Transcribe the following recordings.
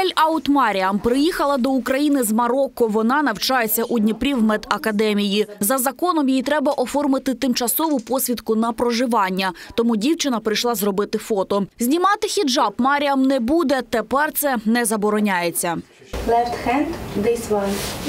Ель Аут Маріам приїхала до України з Марокко. Вона навчається у Дніпрі в медакадемії. За законом їй треба оформити тимчасову посвідку на проживання. Тому дівчина прийшла зробити фото. Знімати хіджаб Маріам не буде. Тепер це не забороняється. Left hand, this one.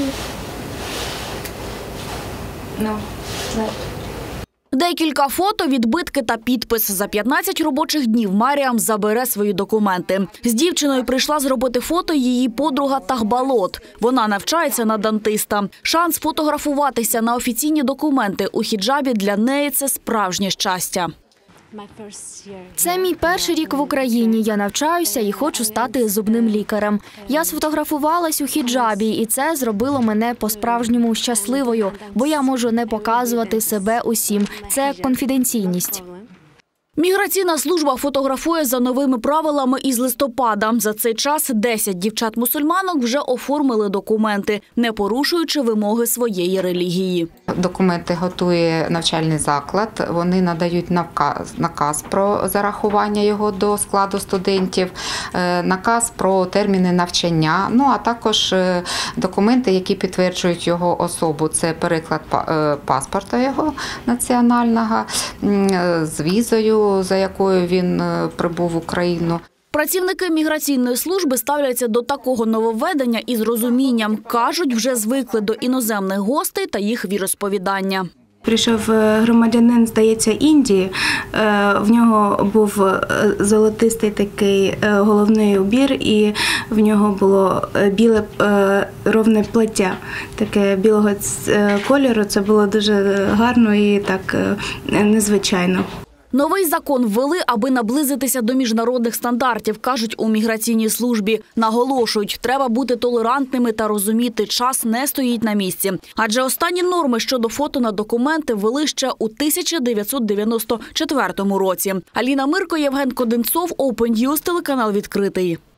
No, left. Декілька фото, відбитки та підпис. За 15 робочих днів Маріам забере свої документи. З дівчиною прийшла зробити фото її подруга Тахбалот. Вона навчається на дантиста. Шанс фотографуватися на офіційні документи у хіджабі для неї – це справжнє щастя. Це мій перший рік в Україні. Я навчаюся і хочу стати зубним лікарем. Я сфотографувалась у хіджабі, і це зробило мене по-справжньому щасливою, бо я можу не показувати себе усім. Це конфіденційність. Міграційна служба фотографує за новими правилами із листопада. За цей час 10 дівчат-мусульманок вже оформили документи, не порушуючи вимоги своєї релігії. Документи готує навчальний заклад. Вони надають наказ про зарахування його до складу студентів, наказ про терміни навчання, а також документи, які підтверджують його особу. Це переклад паспорта його національного з візою, за якою він прибув в Україну. Працівники міграційної служби ставляться до такого нововведення із розумінням. Кажуть, вже звикли до іноземних гостей та їх віросповідання. Прийшов громадянин, здається, Індії. В нього був золотистий такий головний убір, і в нього було біле ровне плаття, таке білого кольору. Це було дуже гарно і так незвичайно. Новий закон ввели, аби наблизитися до міжнародних стандартів, кажуть у міграційній службі. Наголошують, треба бути толерантними та розуміти, час не стоїть на місці. Адже останні норми щодо фото на документи ввели ще у 1994 році. Аліна Мирко, Євген Коденцов, Open News, телеканал «Відкритий».